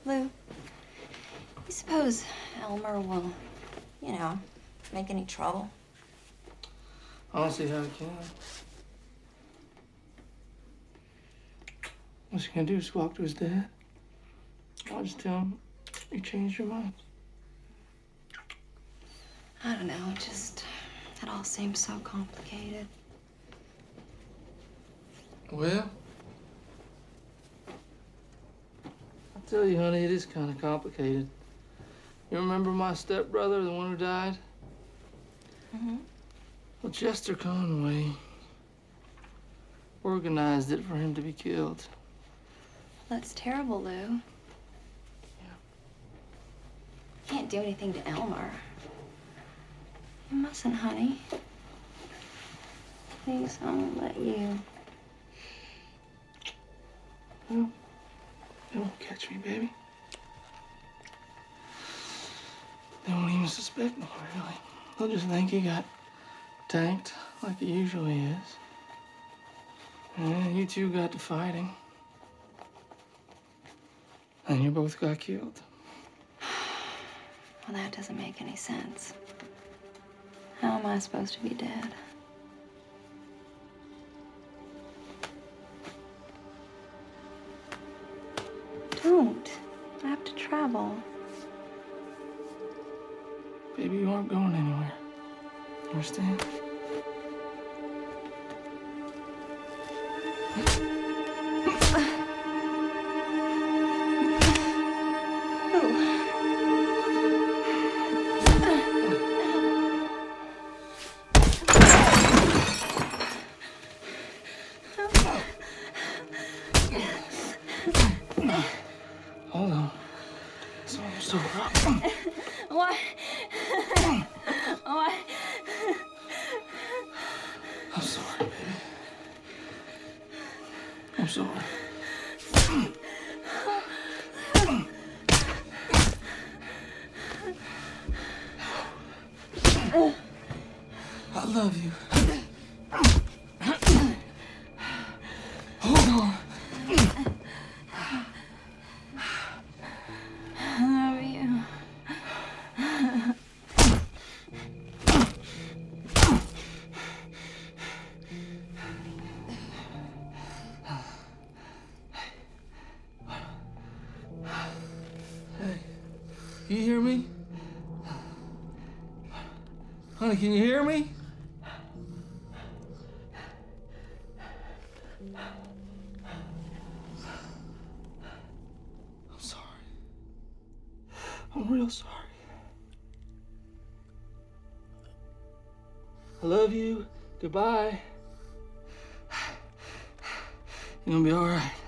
Lou, you suppose Elmer will, make any trouble? I don't see how he can. What's he gonna do, just walk to his dad? I'll just tell him you changed your mind. I don't know, it all seems so complicated. Well, I'll tell you, honey, it is kind of complicated. You remember my stepbrother, the one who died? Mm-hmm. Well, Chester Conway organized it for him to be killed. That's terrible, Lou. Yeah. Can't do anything to Elmer. You mustn't, honey. Please, I won't let you. Well, they won't catch me, baby. They won't even suspect me, really. They'll just think he got tanked like he usually is. And you two got to fighting. And you both got killed. Well, that doesn't make any sense. How am I supposed to be dead? Don't. I have to travel. Baby, you aren't going anywhere. You understand? Hold on. It's almost over. What? What? I'm sorry, baby. I'm sorry. I love you. Hold on. I love you. Hey, can you hear me? Honey, can you hear me? I'm sorry. I'm real sorry. I love you. Goodbye. You're gonna be all right.